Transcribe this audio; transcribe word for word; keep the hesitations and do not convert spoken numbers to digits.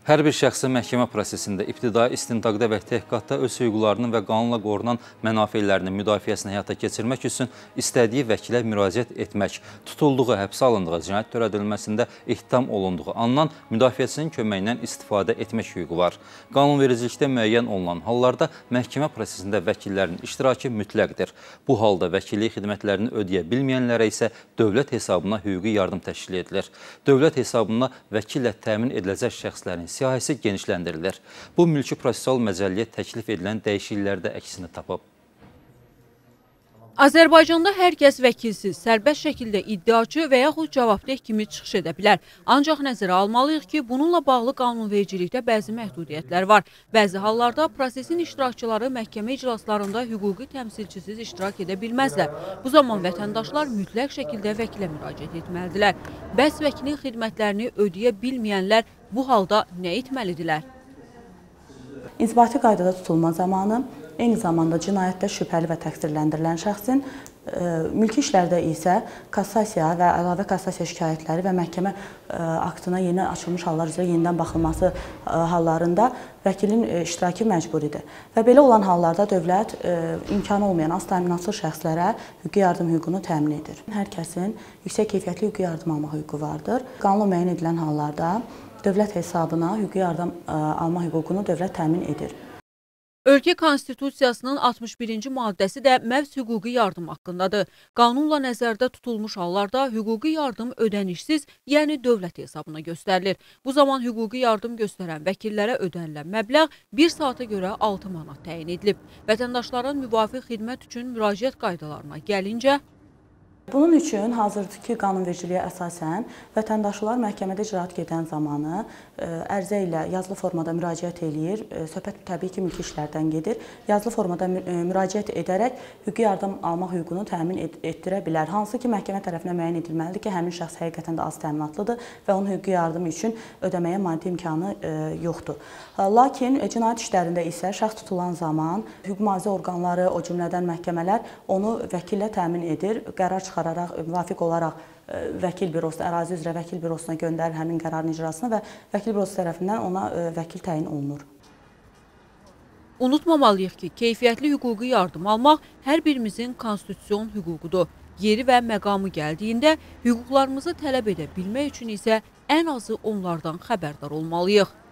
Hər bir şəxsin məhkəmə prosesində, ibtidai istintaqda və təhqiqatda öz hüquqlarının və qanunla qorunan mənafelərinin müdafiəsini həyata keçirmək üçün istədiyi vəkilə müraciət etmək, tutulduğu, həbsə alındığı, cinayət törədilməsində ittiham olunduğu andan müdafiəçinin köməyindən istifadə etmək hüququ var. Qanunvericilikdə müəyyən olunan hallarda məhkəmə prosesində vəkillərin iştirakı mütləqdir. Bu halda vəkillik xidmətlərini ödəyə bilməyənlərə isə dövlət hesabına hüquqi yardım təşkil edilir. Dövlət hesabına vəkillə təmin ediləcək şəxslərin siyahisi genişləndirilir. Bu, mülki prosessual məcəlləyə təklif edilən dəyişikliklərdə əksini tapıb. Azərbaycanda hər kəs vəkilsiz, sərbəst şəkildə iddiaçı və yaxud cavabdeh kimi çıxış edə bilər. Ancaq nəzərə almalıyıq ki, bununla bağlı qanunvericilikdə bəzi məhdudiyyətlər var. Bəzi hallarda prosesin iştirakçıları məhkəmə iclaslarında hüquqi təmsilçisiz iştirak edə bilməzlər. Bu zaman vətəndaşlar mütləq şəkildə vəkilə müraciət etməlidirlər. Bəs vəkilin xidmətlərini ödəyə bilməyənlər bu halda nə etməlidirlər? İnzibati qaydada tutulma zamanı, eyni zamanda cinayətdə şübhəli və təqsirləndirilən şəxsin, mülki işlərdə isə kassasiya və əlavə kassasiya şikayətləri və məhkəmə aktına yeni açılmış hallar üzrə yenidən baxılması hallarında vəkilin iştirakı məcburidir. Və belə olan hallarda dövlət imkanı olmayan az təminatlı şəxslərə hüquqi yardım hüququnu təmin edir. Hər kəsin yüksək keyfiyyətli hüquqi yardım alma hüququ vardır. Qanunla müəyyən edilən hallarda dövlət hesabına hüquqi yardım alma hüququnu dövlət təmin edir. Ölkə Konstitusiyasının altmış birinci maddəsi də məhz hüquqi yardım haqqındadır. Qanunla nəzərdə tutulmuş hallarda hüquqi yardım ödənişsiz, yəni dövlət hesabına göstərilir. Bu zaman hüquqi yardım göstərən vəkillərə ödənilən məbləğ bir saata görə altı manat təyin edilib. Vətəndaşların müvafiq xidmət üçün müraciət qaydalarına gəlincə, bunun üçün hazırdakı qanunvericiliyə əsasən vətəndaşlar məhkəmədə icraat gedən zamanı ərizə ilə yazılı formada müraciət eləyir. Söhbət təbii ki, mülki işlərdən gedir. Yazılı formada müraciət edərək hüquqi yardım almaq hüququnu təmin etdirə bilər. Hansı ki, məhkəmə tərəfindən müəyyən edilməlidir ki, həmin şəxs həqiqətən də az təminatlıdır və onun hüquqi yardımı üçün ödəməyə maddi imkanı yoxdur. Lakin cinayət işlərində isə şəxs tutulan zaman hüquq mühafizə orqanları, o cümlədən məhkəmələr onu vəkillə təmin edir. Qərar çıxararaq, müvafiq olaraq vəkil bürosuna, ərazi üzrə vəkil bürosuna göndərir həmin qərarın icrasına və vəkil bürosu tərəfindən ona vəkil təyin olunur. Unutmamalıyıq ki, keyfiyyətli hüquqi yardım almaq hər birimizin konstitusion hüququdur. Yeri və məqamı gəldiyində hüquqlarımızı tələb edə bilmək üçün isə ən azı onlardan xəbərdar olmalıyıq.